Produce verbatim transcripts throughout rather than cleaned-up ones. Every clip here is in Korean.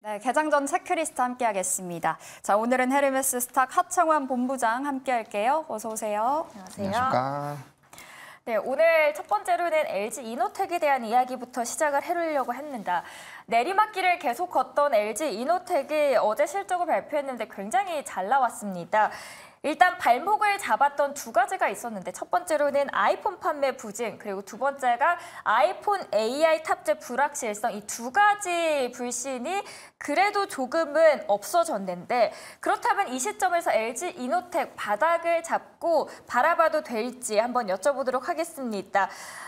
네, 개장 전 체크리스트 함께 하겠습니다. 자, 오늘은 헤르메스 스탁 하창환 본부장 함께 할게요. 어서 오세요. 안녕하세요. 안녕하십니까. 네, 오늘 첫 번째로는 엘지 이노텍에 대한 이야기부터 시작을 해보려고 합니다. 내리막길을 계속 걷던 엘지 이노텍이 어제 실적을 발표했는데 굉장히 잘 나왔습니다. 일단 발목을 잡았던 두 가지가 있었는데 첫 번째로는 아이폰 판매 부진, 그리고 두 번째가 아이폰 에이아이 탑재 불확실성, 이 두 가지 불신이 그래도 조금은 없어졌는데, 그렇다면 이 시점에서 엘지 이노텍 바닥을 잡고 바라봐도 될지 한번 여쭤보도록 하겠습니다.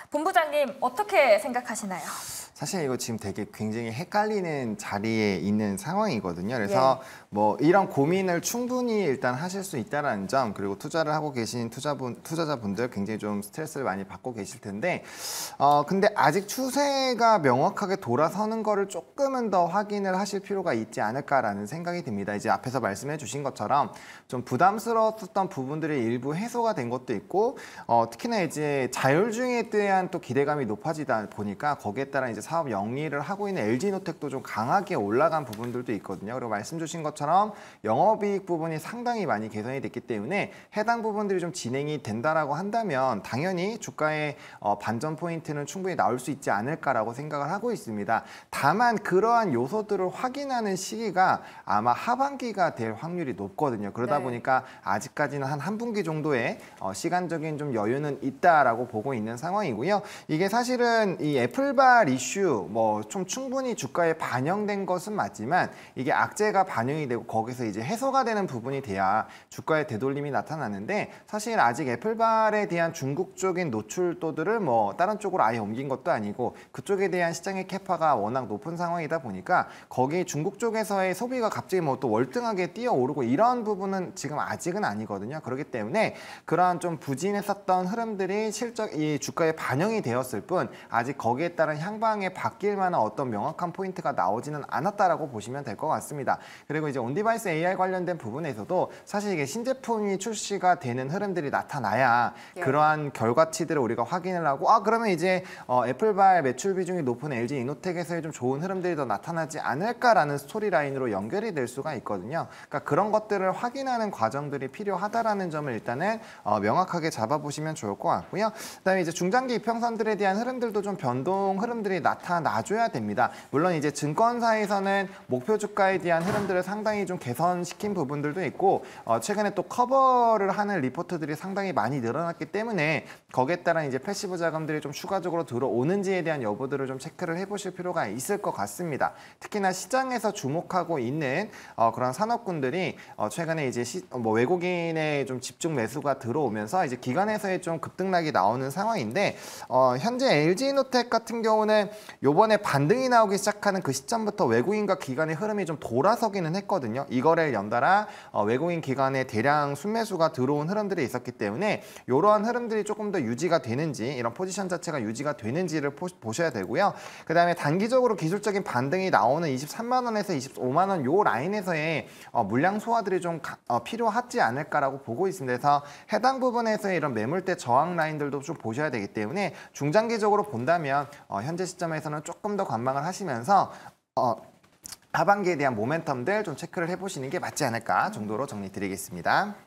본부장님, 어떻게 생각하시나요? 사실 이거 지금 되게 굉장히 헷갈리는 자리에 있는 상황이거든요. 그래서 예. 뭐 이런 고민을 충분히 일단 하실 수 있다는 점, 그리고 투자를 하고 계신 투자분, 투자자분들 굉장히 좀 스트레스를 많이 받고 계실 텐데, 어 근데 아직 추세가 명확하게 돌아서는 거를 조금은 더 확인을 하실 필요가 있지 않을까라는 생각이 듭니다. 이제 앞에서 말씀해 주신 것처럼 좀 부담스러웠던 부분들이 일부 해소가 된 것도 있고, 어 특히나 이제 자율주행에 대한 또 기대감이 높아지다 보니까 거기에 따라 이제 사업 영리를 하고 있는 엘지노텍도 좀 강하게 올라간 부분들도 있거든요. 그리고 말씀 주신 것처럼 영업이익 부분이 상당히 많이 개선이 됐기 때문에 해당 부분들이 좀 진행이 된다라고 한다면 당연히 주가의 어, 반전 포인트는 충분히 나올 수 있지 않을까라고 생각을 하고 있습니다. 다만 그러한 요소들을 확인하는 시기가 아마 하반기가 될 확률이 높거든요. 그러다 네. 보니까 아직까지는 한 한 분기 정도의 어, 시간적인 좀 여유는 있다라고 보고 있는 상황이고요. 이게 사실은 이 애플발 이슈 뭐 좀 충분히 주가에 반영된 것은 맞지만 이게 악재가 반영이 되고 거기서 이제 해소가 되는 부분이 돼야 주가의 되돌림이 나타나는데, 사실 아직 애플발에 대한 중국 쪽인 노출도들을 뭐 다른 쪽으로 아예 옮긴 것도 아니고 그쪽에 대한 시장의 캐파가 워낙 높은 상황이다 보니까 거기 중국 쪽에서의 소비가 갑자기 뭐 또 월등하게 뛰어오르고 이런 부분은 지금 아직은 아니거든요. 그렇기 때문에 그러한 좀 부진했었던 흐름들이 실적 이 주가에 반영이 되었을 뿐 아직 거기에 따른 향방에 바뀔 만한 어떤 명확한 포인트가 나오지는 않았다라고 보시면 될 것 같습니다. 그리고 이제 온디바이스 에이아이 관련된 부분에서도 사실 이게 신제품이 출시가 되는 흐름들이 나타나야 예. 그러한 결과치들을 우리가 확인을 하고, 아 그러면 이제 어, 애플발 매출 비중이 높은 엘지 이노텍에서의 좀 좋은 흐름들이 더 나타나지 않을까라는 스토리라인으로 연결이 될 수가 있거든요. 그러니까 그런 것들을 확인하는 과정들이 필요하다라는 점을 일단은 어, 명확하게 잡아보시면 좋을 것 같고요. 그다음에 이제 중장기 이평선들에 대한 흐름들도 좀 변동 흐름들이 나타나줘야 됩니다. 물론 이제 증권사에서는 목표 주가에 대한 흐름들을 상당히 좀 개선시킨 부분들도 있고, 어, 최근에 또 커버를 하는 리포트들이 상당히 많이 늘어났기 때문에 거기에 따라 이제 패시브 자금들이 좀 추가적으로 들어오는지에 대한 여부들을 좀 체크를 해보실 필요가 있을 것 같습니다. 특히나 시장에서 주목하고 있는 어, 그런 산업군들이 어, 최근에 이제 시, 뭐 외국인의 좀 집중 매수가 들어오면서 이제 기관에서의 좀 급등락이 나오는 상황인데, 어, 현재 엘지이노텍 같은 경우는 요번에 반등이 나오기 시작하는 그 시점부터 외국인과 기관의 흐름이 좀 돌아서기는 했거든요. 이거를 연달아 어, 외국인 기관의 대량 순매수가 들어온 흐름들이 있었기 때문에 이러한 흐름들이 조금 더 유지가 되는지, 이런 포지션 자체가 유지가 되는지를 포, 보셔야 되고요. 그 다음에 단기적으로 기술적인 반등이 나오는 이십삼만 원에서 이십오만 원 요 라인에서의 어, 물량 소화들이 좀 가, 어, 필요하지 않을까라고 보고 있습니다. 그래서 해당 부분에서의 이런 매물대 저항 라인들도 좀 보셔야 되기 때문에 중장기적으로 본다면 어, 현재 시점에서는 조금 더 관망을 하시면서 어, 하반기에 대한 모멘텀들 좀 체크를 해보시는 게 맞지 않을까 정도로 정리드리겠습니다.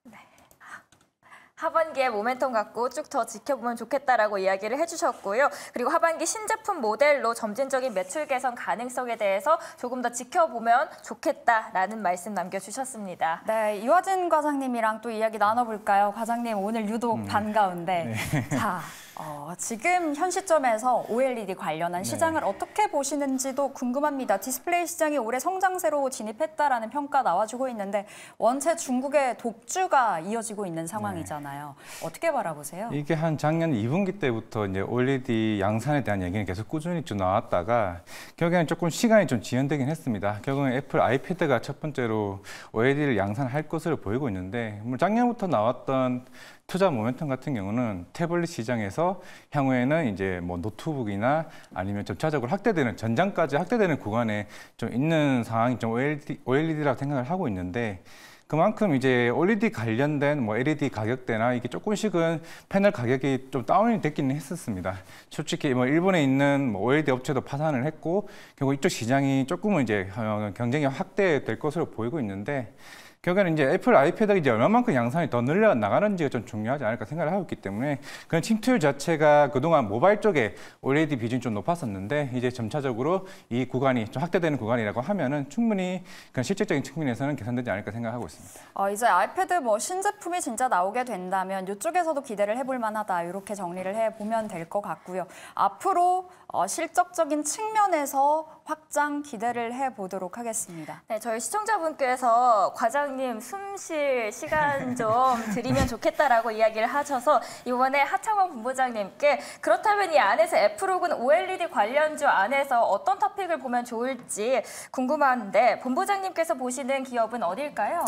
하반기에 모멘텀 갖고 쭉 더 지켜보면 좋겠다라고 이야기를 해주셨고요. 그리고 하반기 신제품 모델로 점진적인 매출 개선 가능성에 대해서 조금 더 지켜보면 좋겠다라는 말씀 남겨주셨습니다. 네, 이화진 과장님이랑 또 이야기 나눠볼까요? 과장님 오늘 유독 음. 반가운데. 네. 자. 어, 지금 현 시점에서 오엘이디 관련한 시장을 네. 어떻게 보시는지도 궁금합니다. 디스플레이 시장이 올해 성장세로 진입했다라는 평가 나와주고 있는데 원체 중국의 독주가 이어지고 있는 상황이잖아요. 네. 어떻게 바라보세요? 이게 한 작년 이 분기 때부터 이제 오엘이디 양산에 대한 얘기는 계속 꾸준히 쭉 나왔다가 결국에는 조금 시간이 좀 지연되긴 했습니다. 결국엔 애플 아이패드가 첫 번째로 오엘이디를 양산할 것으로 보이고 있는데, 작년부터 나왔던 투자 모멘텀 같은 경우는 태블릿 시장에서 향후에는 이제 뭐 노트북이나 아니면 점차적으로 확대되는 전장까지 확대되는 구간에 좀 있는 상황이 좀 오엘이디, 오엘이디라고 생각을 하고 있는데, 그만큼 이제 올이디 관련된 뭐 엘이디 가격대나 이게 조금씩은 패널 가격이 좀 다운이 됐기는 했었습니다. 솔직히 뭐 일본에 있는 뭐 오엘이디 업체도 파산을 했고 결국 이쪽 시장이 조금은 이제 경쟁이 확대될 것으로 보이고 있는데 결국에는 이제 애플 아이패드가 이제 얼마만큼 양산이 더 늘려 나가는지가 좀 중요하지 않을까 생각을 하고 있기 때문에 그런 침투율 자체가 그동안 모바일 쪽에 올이디 비중이 좀 높았었는데 이제 점차적으로 이 구간이 좀 확대되는 구간이라고 하면은 충분히 그런 실질적인 측면에서는 개선되지 않을까 생각하고 있습니다. 어, 이제 아이패드 뭐 신제품이 진짜 나오게 된다면 이쪽에서도 기대를 해볼 만하다 이렇게 정리를 해보면 될 것 같고요. 앞으로 어, 실적적인 측면에서 확장 기대를 해보도록 하겠습니다. 네, 저희 시청자분께서 과장님 숨 쉴 시간 좀 드리면 좋겠다라고 이야기를 하셔서 이번에 하창원 본부장님께 그렇다면 이 안에서 애플 혹은 오엘이디 관련주 안에서 어떤 토픽을 보면 좋을지 궁금한데 본부장님께서 보시는 기업은 어딜까요?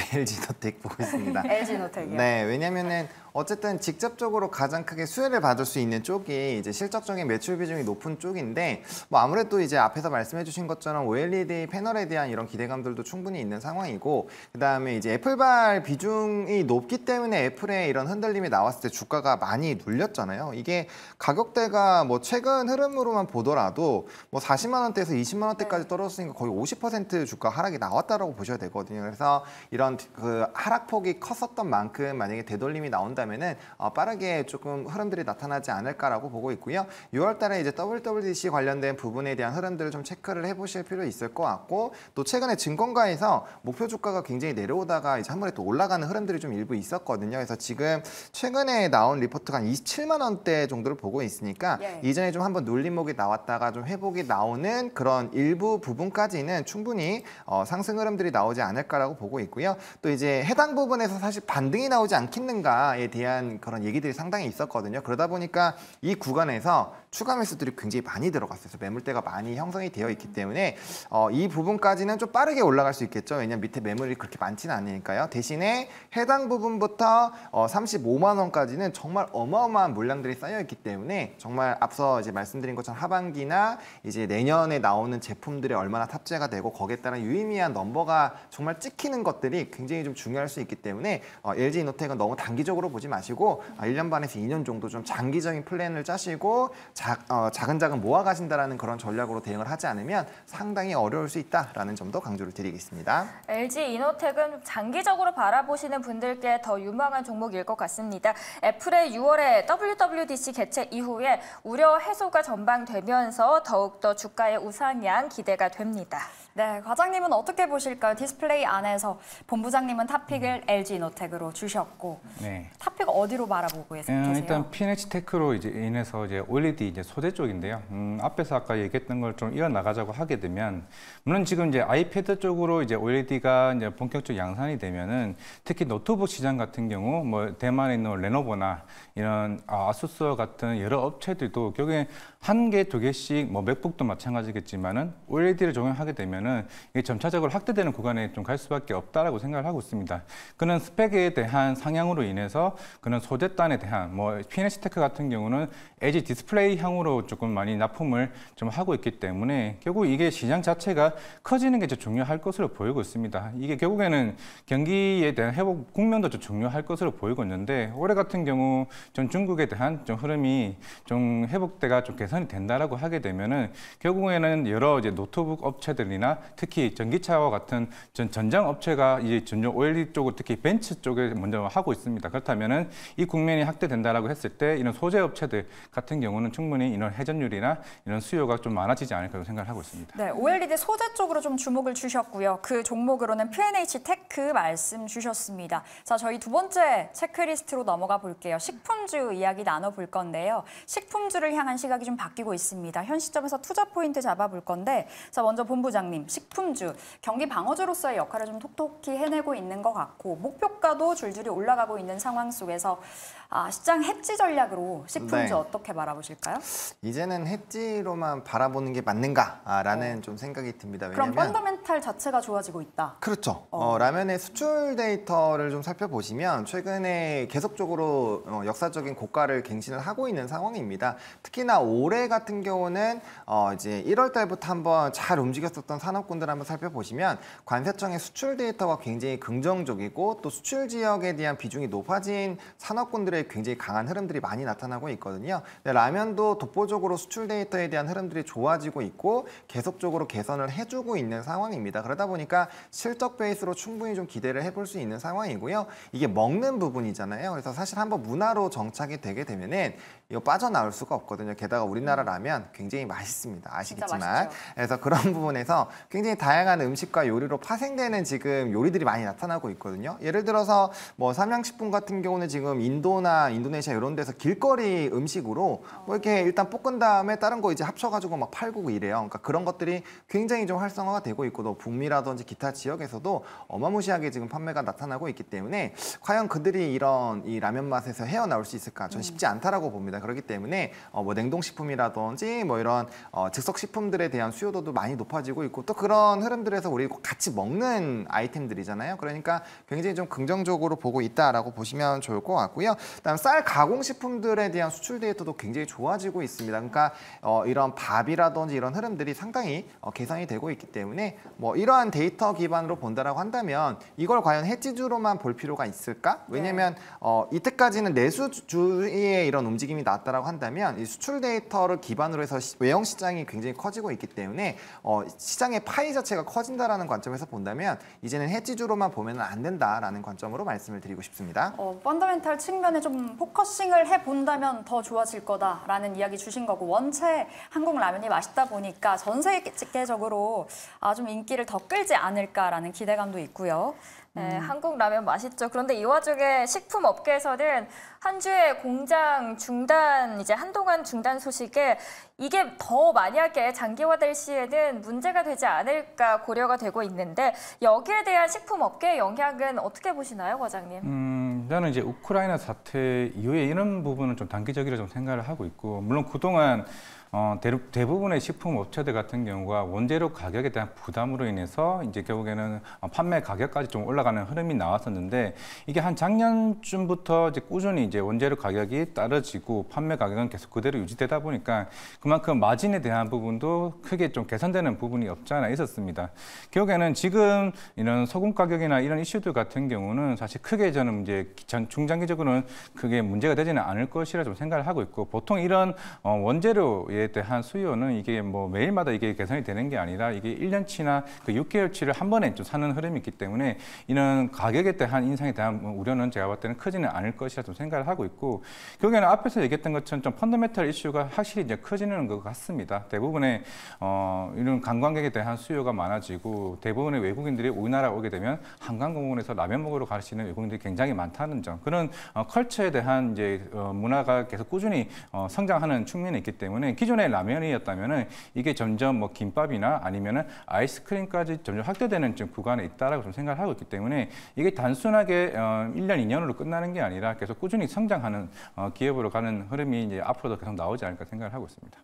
엘지노텍 보고 있습니다. 엘지노텍이요. 네, 왜냐면은 어쨌든 직접적으로 가장 크게 수혜를 받을 수 있는 쪽이 이제 실적적인 매출 비중이 높은 쪽인데 뭐 아무래도 이제 앞에서 말씀해주신 것처럼 오엘이디 패널에 대한 이런 기대감들도 충분히 있는 상황이고 그 다음에 이제 애플발 비중이 높기 때문에 애플의 이런 흔들림이 나왔을 때 주가가 많이 눌렸잖아요. 이게 가격대가 뭐 최근 흐름으로만 보더라도 뭐 사십만 원대에서 이십만 원대까지 떨어졌으니까 거의 오십 퍼센트 주가 하락이 나왔다라고 보셔야 되거든요. 그래서 이런 그 하락폭이 컸었던 만큼 만약에 되돌림이 나온다 면은 어, 빠르게 조금 흐름들이 나타나지 않을까라고 보고 있고요. 유월 달에 이제 더블유더블유디씨 관련된 부분에 대한 흐름들을 좀 체크를 해보실 필요 있을 것 같고 또 최근에 증권가에서 목표 주가가 굉장히 내려오다가 이제 한 번에 또 올라가는 흐름들이 좀 일부 있었거든요. 그래서 지금 최근에 나온 리포트가 한 이십칠만 원대 정도를 보고 있으니까 예. 이전에 좀 한번 눌림목이 나왔다가 좀 회복이 나오는 그런 일부 부분까지는 충분히 어, 상승 흐름들이 나오지 않을까라고 보고 있고요. 또 이제 해당 부분에서 사실 반등이 나오지 않겠는가에 대한 그런 얘기들이 상당히 있었거든요. 그러다 보니까 이 구간에서 추가 매수들이 굉장히 많이 들어갔어요. 그래서 매물대가 많이 형성이 되어 있기 때문에 어, 이 부분까지는 좀 빠르게 올라갈 수 있겠죠. 왜냐하면 밑에 매물이 그렇게 많지는 않으니까요. 대신에 해당 부분부터 어, 삼십오만 원까지는 정말 어마어마한 물량들이 쌓여 있기 때문에 정말 앞서 이제 말씀드린 것처럼 하반기나 이제 내년에 나오는 제품들이 얼마나 탑재가 되고 거기에 따른 유의미한 넘버가 정말 찍히는 것들이 굉장히 좀 중요할 수 있기 때문에 어, 엘지이노텍은 너무 단기적으로 보지 마시고 아, 일 년 반에서 이 년 정도 좀 장기적인 플랜을 짜시고 자, 어, 자근자근 모아가신다라는 그런 전략으로 대응을 하지 않으면 상당히 어려울 수 있다라는 점도 강조를 드리겠습니다. 엘지이노텍은 장기적으로 바라보시는 분들께 더 유망한 종목일 것 같습니다. 애플의 유월에 더블유더블유디씨 개최 이후에 우려 해소가 전방되면서 더욱더 주가의 우상향 기대가 됩니다. 네, 과장님은 어떻게 보실까요? 디스플레이 안에서 본부장님은 탑픽을 엘지이노텍으로 주셨고 네. 탑픽 어디로 바라보고 계세요? 음, 일단 피엔에이치테크로 이제 인해서 이제 올이디 이제 소재 쪽인데요. 음, 앞에서 아까 얘기했던 걸 좀 이어 나가자고 하게 되면 물론 지금 이제 아이패드 쪽으로 이제 올이디가 이제 본격적 양산이 되면은 특히 노트북 시장 같은 경우 뭐 대만에 있는 레노버나 이런 아수스와 같은 여러 업체들도 결국에 한 개, 두 개씩 뭐 맥북도 마찬가지겠지만은 올이디를 적용하게 되면은 이게 점차적으로 확대되는 구간에 좀 갈 수밖에 없다라고 생각을 하고 있습니다. 그런 스펙에 대한 상향으로 인해서 그런 소재단에 대한 뭐 피엔에이치테크 같은 경우는 엘지 디스플레이 향으로 조금 많이 납품을 좀 하고 있기 때문에 결국 이게 시장 자체가 커지는 게 좀 중요할 것으로 보이고 있습니다. 이게 결국에는 경기에 대한 회복 국면도 좀 중요할 것으로 보이고 있는데 올해 같은 경우 좀 중국에 대한 좀 흐름이 좀 회복대가 좀 개선이 된다라고 하게 되면은 결국에는 여러 이제 노트북 업체들이나 특히 전기차와 같은 전 전장 업체가 이제 전용 오엘이디 쪽을 특히 벤츠 쪽에 먼저 하고 있습니다. 그렇다면은 이 국면이 확대된다라고 했을 때 이런 소재 업체들 같은 경우는 충분히 이런 회전율이나 이런 수요가 좀 많아지지 않을까 생각을 하고 있습니다. 네, 오엘이디 소재 쪽으로 좀 주목을 주셨고요. 그 종목으로는 피엔에이치테크 말씀 주셨습니다. 자, 저희 두 번째 체크리스트로 넘어가 볼게요. 식품주 이야기 나눠볼 건데요. 식품주를 향한 시각이 좀 바뀌고 있습니다. 현 시점에서 투자 포인트 잡아볼 건데 자, 먼저 본부장님, 식품주, 경기 방어주로서의 역할을 좀 톡톡히 해내고 있는 것 같고 목표가도 줄줄이 올라가고 있는 상황 속에서 아, 시장 해지 전략으로 식품주 네. 어떻게 바라보실까요? 이제는 해지로만 바라보는 게 맞는가라는 어. 좀 생각이 듭니다. 그럼 왜냐면 펀더멘탈 자체가 좋아지고 있다. 그렇죠. 어. 어, 라면의 수출 데이터를 좀 살펴보시면 최근에 계속적으로 어, 역사적인 고가를 갱신을 하고 있는 상황입니다. 특히나 올해 같은 경우는 어, 이제 일월 달부터 한번 잘 움직였었던 산업 산업군들 한번 살펴보시면 관세청의 수출 데이터가 굉장히 긍정적이고 또 수출 지역에 대한 비중이 높아진 산업군들의 굉장히 강한 흐름들이 많이 나타나고 있거든요. 근데 라면도 독보적으로 수출 데이터에 대한 흐름들이 좋아지고 있고 계속적으로 개선을 해주고 있는 상황입니다. 그러다 보니까 실적 베이스로 충분히 좀 기대를 해볼 수 있는 상황이고요. 이게 먹는 부분이잖아요. 그래서 사실 한번 문화로 정착이 되게 되면은 이거 빠져나올 수가 없거든요. 게다가 우리나라 라면 굉장히 맛있습니다. 아시겠지만. 그래서 그런 부분에서 굉장히 다양한 음식과 요리로 파생되는 지금 요리들이 많이 나타나고 있거든요. 예를 들어서 뭐 삼양식품 같은 경우는 지금 인도나 인도네시아 이런 데서 길거리 음식으로 뭐 이렇게 일단 볶은 다음에 다른 거 이제 합쳐가지고 막 팔고 이래요. 그러니까 그런 것들이 굉장히 좀 활성화가 되고 있고 또 북미라든지 기타 지역에서도 어마무시하게 지금 판매가 나타나고 있기 때문에 과연 그들이 이런 이 라면 맛에서 헤어나올 수 있을까? 전 쉽지 않다라고 봅니다. 그렇기 때문에 어 뭐 냉동식품이라든지 뭐 이런 어 즉석식품들에 대한 수요도도 많이 높아지고 있고 또 그런 흐름들에서 우리 같이 먹는 아이템들이잖아요. 그러니까 굉장히 좀 긍정적으로 보고 있다라고 보시면 좋을 것 같고요. 그다음 쌀 가공식품들에 대한 수출 데이터도 굉장히 좋아지고 있습니다. 그러니까 어 이런 밥이라든지 이런 흐름들이 상당히 어 개선이 되고 있기 때문에 뭐 이러한 데이터 기반으로 본다라고 한다면 이걸 과연 해지주로만 볼 필요가 있을까? 왜냐면 어 이때까지는 내수주의 이런 움직임이 나왔다라고 한다면 이 수출 데이터를 기반으로 해서 외형 시장이 굉장히 커지고 있기 때문에 어 시장의 파이 자체가 커진다라는 관점에서 본다면 이제는 해지주로만 보면 안 된다라는 관점으로 말씀을 드리고 싶습니다. 어, 펀더멘탈 측면에 좀 포커싱을 해본다면 더 좋아질 거다라는 이야기 주신 거고 원체 한국 라면이 맛있다 보니까 전 세계적으로 아, 좀 인기를 더 끌지 않을까라는 기대감도 있고요. 네, 한국 라면 맛있죠. 그런데 이 와중에 식품 업계에서는 한 주에 공장 중단, 이제 한동안 중단 소식에 이게 더 만약에 장기화될 시에는 문제가 되지 않을까 고려가 되고 있는데 여기에 대한 식품 업계의 영향은 어떻게 보시나요, 과장님? 음, 저는 이제 우크라이나 사태 이후에 이런 부분은 좀 단기적이라 좀 생각을 하고 있고 물론 그동안 어, 대부분의 식품 업체들 같은 경우가 원재료 가격에 대한 부담으로 인해서 이제 결국에는 판매 가격까지 좀 올라가는 흐름이 나왔었는데 이게 한 작년쯤부터 이제 꾸준히 이제 원재료 가격이 떨어지고 판매 가격은 계속 그대로 유지되다 보니까 그만큼 마진에 대한 부분도 크게 좀 개선되는 부분이 없지 않아 있었습니다. 결국에는 지금 이런 소금 가격이나 이런 이슈들 같은 경우는 사실 크게 저는 이제 중장기적으로는 크게 문제가 되지는 않을 것이라 좀 생각을 하고 있고 보통 이런 원재료에 대한 수요는 이게 뭐 매일마다 이게 개선이 되는 게 아니라 이게 일 년치나 그 육 개월치를 한 번에 좀 사는 흐름이 있기 때문에 이런 가격에 대한 인상에 대한 우려는 제가 봤을 때는 크지는 않을 것이라 좀 생각을 하고 있고 결국에는 앞에서 얘기했던 것처럼 좀 펀더멘털 이슈가 확실히 이제 커지는 것 같습니다. 대부분의 어, 이런 관광객에 대한 수요가 많아지고 대부분의 외국인들이 우리나라 오게 되면 한강공원에서 라면 먹으러 가시는 외국인들이 굉장히 많다는 점 그런 어, 컬처에 대한 이제 어, 문화가 계속 꾸준히 어, 성장하는 측면이 있기 때문에 기존 기존의 라면이었다면은 이게 점점 뭐 김밥이나 아니면은 아이스크림까지 점점 확대되는 좀 구간에 있다라고 좀 생각을 하고 있기 때문에 이게 단순하게 어, 일 년, 이 년으로 끝나는 게 아니라 계속 꾸준히 성장하는 어, 기업으로 가는 흐름이 이제 앞으로도 계속 나오지 않을까 생각을 하고 있습니다.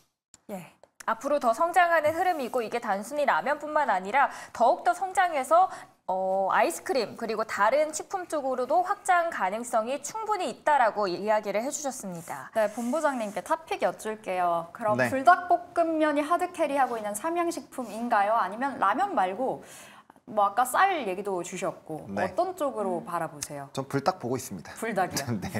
예. 앞으로 더 성장하는 흐름이고 이게 단순히 라면뿐만 아니라 더욱더 성장해서 어, 아이스크림 그리고 다른 식품 쪽으로도 확장 가능성이 충분히 있다라고 이야기를 해주셨습니다. 네, 본부장님께 탑픽 여쭐게요. 그럼 네. 불닭볶음면이 하드캐리하고 있는 삼양식품인가요? 아니면 라면 말고 뭐 아까 쌀 얘기도 주셨고 네. 어떤 쪽으로 바라보세요? 전 불닭 보고 있습니다. 불닭이요? 네,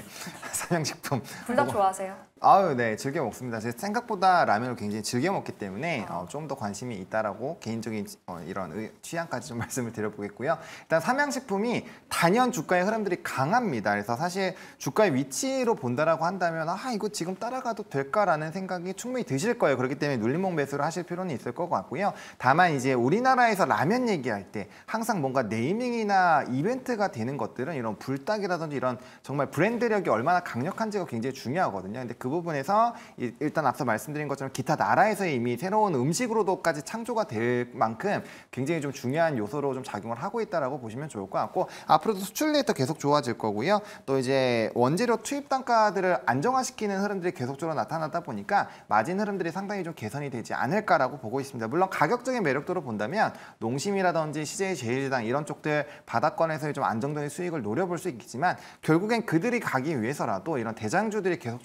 삼양식품. 불닭 보고- 좋아하세요? 아유, 네, 즐겨 먹습니다. 제가 생각보다 라면을 굉장히 즐겨 먹기 때문에 아. 어, 좀 더 관심이 있다라고 개인적인 어, 이런 의, 취향까지 좀 말씀을 드려보겠고요. 일단 삼양식품이 단연 주가의 흐름들이 강합니다. 그래서 사실 주가의 위치로 본다라고 한다면 아 이거 지금 따라가도 될까라는 생각이 충분히 드실 거예요. 그렇기 때문에 눌림목 매수를 하실 필요는 있을 것 같고요. 다만 이제 우리나라에서 라면 얘기할 때 항상 뭔가 네이밍이나 이벤트가 되는 것들은 이런 불닭이라든지 이런 정말 브랜드력이 얼마나 강력한지가 굉장히 중요하거든요. 근데 그 부분에서 일단 앞서 말씀드린 것처럼 기타 나라에서 이미 새로운 음식으로도까지 창조가 될 만큼 굉장히 좀 중요한 요소로 좀 작용을 하고 있다라고 보시면 좋을 것 같고 앞으로도 수출 데이터 계속 좋아질 거고요. 또 이제 원재료 투입 단가들을 안정화시키는 흐름들이 계속적으로 나타나다 보니까 마진 흐름들이 상당히 좀 개선이 되지 않을까라고 보고 있습니다. 물론 가격적인 매력도로 본다면 농심이라든지 씨제이 제일제당 이런 쪽들 바닥권에서의 좀 안정적인 수익을 노려볼 수 있겠지만 결국엔 그들이 가기 위해서라도 이런 대장주들이 계속적으로 치고 네.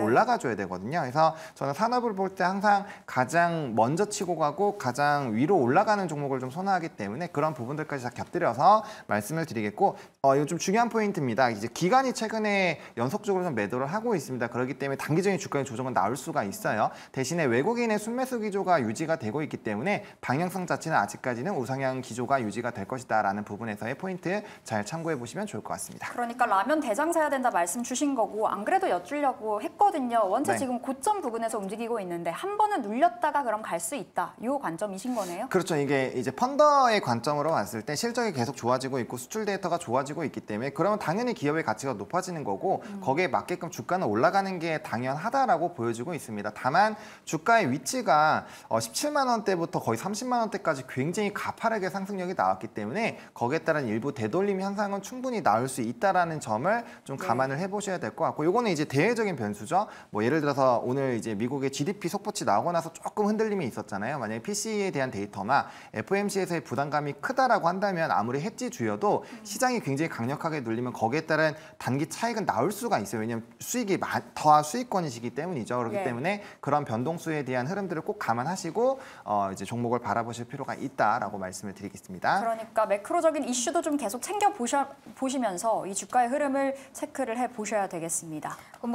올라가줘야 되거든요. 그래서 저는 산업을 볼 때 항상 가장 먼저 치고 가고 가장 위로 올라가는 종목을 좀 선호하기 때문에 그런 부분들까지 다 곁들여서 말씀을 드리겠고, 어, 이거 좀 중요한 포인트입니다. 이제 기관이 최근에 연속적으로 좀 매도를 하고 있습니다. 그렇기 때문에 단기적인 주가의 조정은 나올 수가 있어요. 대신에 외국인의 순매수 기조가 유지가 되고 있기 때문에 방향성 자체는 아직까지는 우상향 기조가 유지가 될 것이다라는 부분에서의 포인트 잘 참고해 보시면 좋을 것 같습니다. 그러니까 라면 대장 사야 된다 말씀 주신 거고, 안 그래도 여쭈려고 했거든요. 원체 네. 지금 고점 부근에서 움직이고 있는데 한 번은 눌렸다가 그럼 갈 수 있다. 이 관점이신 거네요? 그렇죠. 이게 이제 펀더의 관점으로 봤을 때 실적이 계속 좋아지고 있고 수출 데이터가 좋아지고 있기 때문에 그러면 당연히 기업의 가치가 높아지는 거고 음. 거기에 맞게끔 주가는 올라가는 게 당연하다라고 보여지고 있습니다. 다만 주가의 위치가 십칠만 원대부터 거의 삼십만 원대까지 굉장히 가파르게 상승력이 나왔기 때문에 거기에 따른 일부 되돌림 현상은 충분히 나올 수 있다라는 점을 좀 감안을 해보셔야 될 것 같고, 요거는 이제 대외적인 변수죠. 뭐 예를 들어서 오늘 이제 미국의 지디피 속보치 나오고 나서 조금 흔들림이 있었잖아요. 만약에 피씨이에 대한 데이터나 에프오엠씨에서의 부담감이 크다라고 한다면 아무리 해지주여도 시장이 굉장히 강력하게 눌리면 거기에 따른 단기 차익은 나올 수가 있어요. 왜냐하면 수익이 더한 수익권이시기 때문이죠. 그렇기 예. 때문에 그런 변동수에 대한 흐름들을 꼭 감안하시고 어, 이제 종목을 바라보실 필요가 있다라고 말씀을 드리겠습니다. 그러니까 매크로적인 이슈도 좀 계속 챙겨 보셔, 보시면서 이 주가의 흐름을 체크를 해 보셔야 되겠습니다.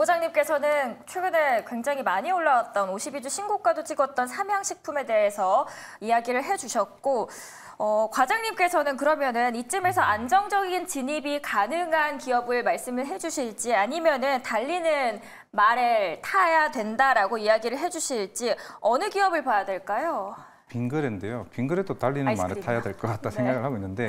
본부장님께서는 최근에 굉장히 많이 올라왔던 오십이 주 신고가도 찍었던 삼양식품에 대해서 이야기를 해주셨고, 어, 과장님께서는 그러면은 이쯤에서 안정적인 진입이 가능한 기업을 말씀을 해주실지, 아니면은 달리는 말을 타야 된다라고 이야기를 해주실지, 어느 기업을 봐야 될까요? 빙그레인데요. 빙그레도 달리는 말을 아이스크림이요? 타야 될 것 같다 네. 생각을 하고 있는데,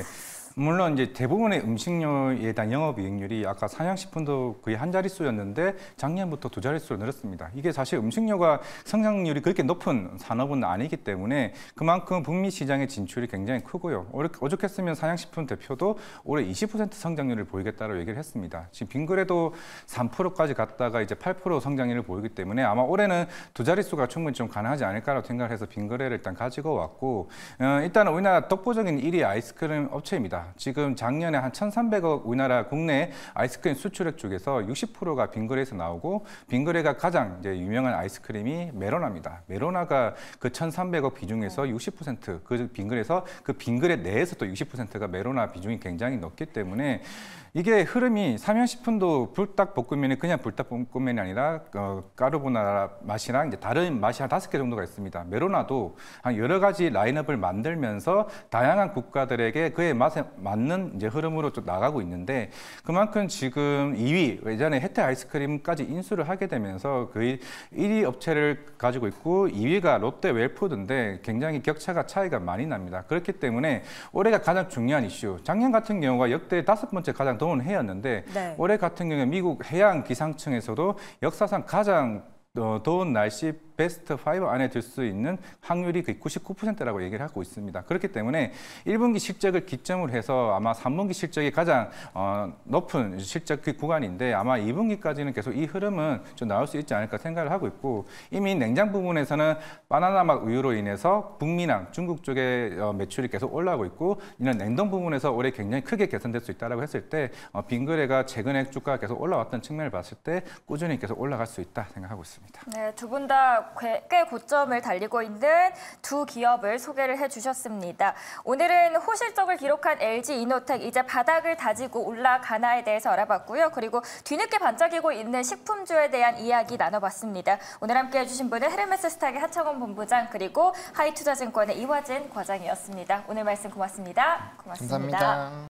물론 이제 대부분의 음식료에 대한 영업이익률이 아까 삼양식품도 거의 한 자릿수였는데 작년부터 두 자릿수로 늘었습니다. 이게 사실 음식료가 성장률이 그렇게 높은 산업은 아니기 때문에 그만큼 북미 시장의 진출이 굉장히 크고요. 오죽했으면 삼양식품 대표도 올해 이십 퍼센트 성장률을 보이겠다고 얘기를 했습니다. 지금 빙그레도 삼 퍼센트까지 갔다가 이제 팔 퍼센트 성장률을 보이기 때문에 아마 올해는 두 자릿수가 충분히 좀 가능하지 않을까라고 생각을 해서 빙그레를 일단 가지고 왔고, 어, 일단 우리나라 독보적인 일 위 아이스크림 업체입니다. 지금 작년에 한 천삼백억 우리나라 국내 아이스크림 수출액 중에서 육십 퍼센트가 빙그레에서 나오고, 빙그레가 가장 이제 유명한 아이스크림이 메로나입니다. 메로나가 그 천삼백억 비중에서 육십 퍼센트, 그 빙그레에서 그 빙그레 내에서 또 육십 퍼센트가 메로나 비중이 굉장히 높기 때문에 이게 흐름이 삼양식품도 불닭볶음면이 그냥 불닭볶음면이 아니라 어, 까르보나라 맛이랑 이제 다른 맛이 한 다섯 개 정도가 있습니다. 메로나도 한 여러 가지 라인업을 만들면서 다양한 국가들에게 그의 맛에 맞는 이제 흐름으로 좀 나가고 있는데, 그만큼 지금 이 위 예전에 혜태 아이스크림까지 인수를 하게 되면서 거의 일 위 업체를 가지고 있고 이 위가 롯데 웰푸드인데 굉장히 격차가 차이가 많이 납니다. 그렇기 때문에 올해가 가장 중요한 이슈. 작년 같은 경우가 역대 다섯 번째 가장 더운 해였는데 네. 올해 같은 경우에 미국 해양 기상청에서도 역사상 가장 어, 더운 날씨 베스트 오 안에 들 수 있는 확률이 거의 구십구 퍼센트라고 얘기를 하고 있습니다. 그렇기 때문에 일 분기 실적을 기점으로 해서 아마 삼 분기 실적이 가장 어, 높은 실적 그 구간인데 아마 이 분기까지는 계속 이 흐름은 좀 나올 수 있지 않을까 생각을 하고 있고, 이미 냉장 부분에서는 바나나 맛 우유로 인해서 북미랑 중국 쪽에 어, 매출이 계속 올라오고 있고, 이런 냉동 부분에서 올해 굉장히 크게 개선될 수 있다고 했을 때 어, 빙그레가 최근에 주가가 계속 올라왔던 측면을 봤을 때 꾸준히 계속 올라갈 수 있다 생각하고 있습니다. 네, 두 분 다 꽤 고점을 달리고 있는 두 기업을 소개를 해주셨습니다. 오늘은 호실적을 기록한 엘지이노텍, 이제 바닥을 다지고 올라가나에 대해서 알아봤고요. 그리고 뒤늦게 반짝이고 있는 식품주에 대한 이야기 나눠봤습니다. 오늘 함께해 주신 분은 헤르메스스탁의 하창원 본부장, 그리고 하이투자증권의 이화진 과장이었습니다. 오늘 말씀 고맙습니다. 고맙습니다. 감사합니다.